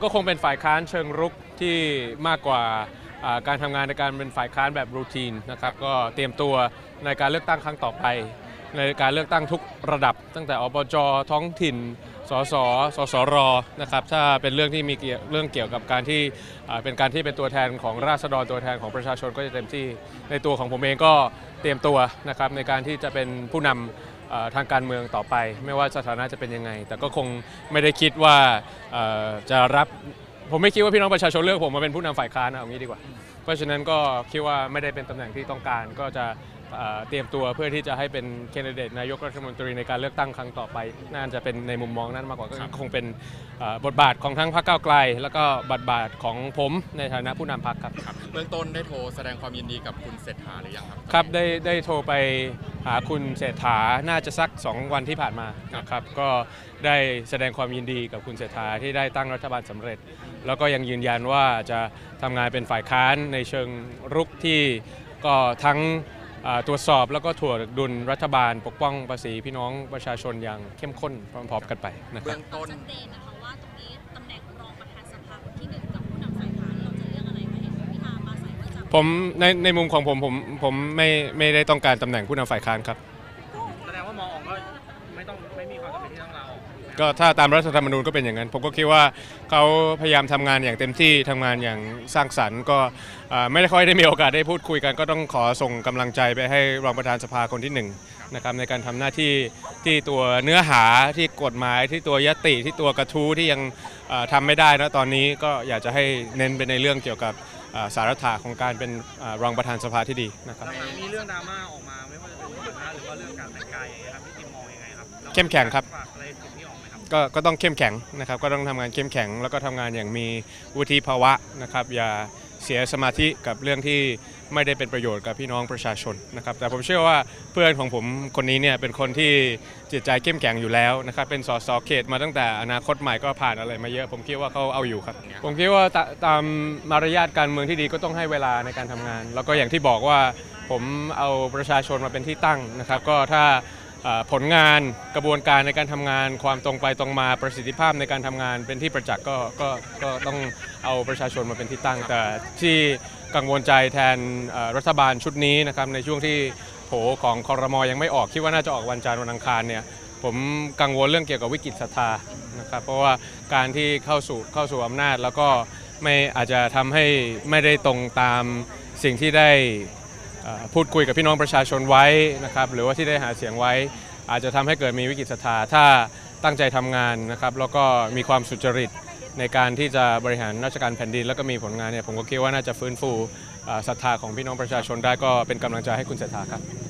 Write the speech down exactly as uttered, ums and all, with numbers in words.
ก็คงเป็นฝ่ายค้านเชิงรุกที่มากกว่าการทำงานในการเป็นฝ่ายค้านแบบรูทีนนะครับก็เตรียมตัวในการเลือกตั้งครั้งต่อไปในการเลือกตั้งทุกระดับตั้งแต่อบจ.ท้องถิ่นสสสสรนะครับถ้าเป็นเรื่องที่มีเรื่องเกี่ยวกับการที่เป็นการที่เป็นตัวแทนของราษฎรตัวแทนของประชาชนก็จะเต็มที่ในตัวของผมเองก็เตรียมตัวนะครับในการที่จะเป็นผู้นำทางการเมืองต่อไปไม่ว่าสถานะจะเป็นยังไงแต่ก็คงไม่ได้คิดว่าจะรับผมไม่คิดว่าพี่น้องประชาชนเลือกผมมาเป็นผู้นำฝ่ายค้านเอางี้ดีกว่าเพราะฉะนั้นก็คิดว่าไม่ได้เป็นตำแหน่งที่ต้องการก็จะเตรียมตัวเพื่อที่จะให้เป็นแคนดิเดตนายกรัฐมนตรีในการเลือกตั้งครั้งต่อไปน่าจะเป็นในมุมมองนั้นมากกว่าก็คงเป็นบทบาทของทั้งพรรคก้าวไกลแล้วก็บทบาทของผมในฐานะผู้นำพรรคครับเบื้องต้นได้โทรแสดงความยินดีกับคุณเศรษฐาหรือยังครับครับได้ได้โทรไปหาคุณเศรษฐาน่าจะสักสองวันที่ผ่านมานะครับก็ได้แสดงความยินดีกับคุณเศรษฐาที่ได้ตั้งรัฐบาลสำเร็จแล้วก็ยังยืนยันว่าจะทำงานเป็นฝ่ายค้านในเชิงรุกที่ก็ทั้งตรวจสอบแล้วก็ถ่วงดุลรัฐบาลปกป้องภาษีพี่น้องประชาชนอย่างเข้มข้นพร้อมๆกันไปนะครับเบื้องต้นชัดเจนนะคะว่าตรงนี้ตำแหน่งรองประธานสภาคนที่หนึ่งกับผู้นำฝ่ายค้านเราจะเลือกอะไรคะเห็นพิธามาใส่ว่าจะผมในในมุมของผมผมผมไม่ไม่ได้ต้องการตำแหน่งผู้นำฝ่ายค้านครับแสดงว่ามองออกก็ไม่ต้องไม่มีความจำเป็นที่ต้องลาออกก็ถ้าตามรัฐธรรมนูญก็เป็นอย่างนั้นผมก็คิดว่าเขาพยายามทำงานอย่างเต็มที่ทำงานอย่างสร้างสรรค์ก็ไม่ได้ค่อยได้มีโอกาสได้พูดคุยกันก็ต้องขอส่งกำลังใจไปให้รองประธานสภาคนที่หนึ่งนะครับในการทำหน้าที่ที่ตัวเนื้อหาที่กฎหมายที่ตัวยติที่ตัวกระทู้ที่ยังทำไม่ได้นะตอนนี้ก็อยากจะให้เน้นไปในเรื่องเกี่ยวกับสาระของการเป็นรองประธานสภาที่ดีนะครับมีเรื่องดราม่าออกมาไม่ว่าจะเป็นเรื่องหรือว่าเรื่องการแต่งกายครับพี่ติมมองยังไงครับเข้มแข็งครับก็ก็ต้องเข้มแข็งนะครับก็ต้องทำงานเข้มแข็งแล้วก็ทำงานอย่างมีวุฒิภาวะนะครับอย่าเสียสมาธิกับเรื่องที่ไม่ได้เป็นประโยชน์กับพี่น้องประชาชนนะครับแต่ผมเชื่อว่าเพื่อนของผมคนนี้เนี่ยเป็นคนที่จิตใจเข้มแข็งอยู่แล้วนะครับเป็นสสเขตมาตั้งแต่อนาคตใหม่ก็ผ่านอะไรมาเยอะผมคิดว่าเขาเอาอยู่ครับผมคิดว่าตามมารยาทการเมืองที่ดีก็ต้องให้เวลาในการทำงานแล้วก็อย่างที่บอกว่าผมเอาประชาชนมาเป็นที่ตั้งนะครับก็ถ้าผลงานกระบวนการในการทำงานความตรงไปตรงมาประสิทธิภาพในการทำงานเป็นที่ประจักษ์ก็ก็ก็ต้องเอาประชาชนมาเป็นที่ตั้งแต่ที่กังวลใจแทนรัฐบาลชุดนี้นะครับในช่วงที่โผของครม.ยังไม่ออกคิดว่าน่าจะออกวันจันทร์วันอังคารเนี่ยผมกังวลเรื่องเกี่ยวกับวิกฤตศรัทธานะครับเพราะว่าการที่เข้าสู่เข้าสู่อำนาจแล้วก็ไม่อาจจะทำให้ไม่ได้ตรงตามสิ่งที่ได้พูดคุยกับพี่น้องประชาชนไว้นะครับหรือว่าที่ได้หาเสียงไว้อาจจะทำให้เกิดมีวิกฤตศรัทธาถ้าตั้งใจทำงานนะครับแล้วก็มีความสุจริตในการที่จะบริหารราชการแผ่นดินแล้วก็มีผลงานเนี่ยผมก็คิดว่าน่าจะฟื้นฟูศรัทธาของพี่น้องประชาชนได้ก็เป็นกำลังใจให้คุณเศรษฐาครับ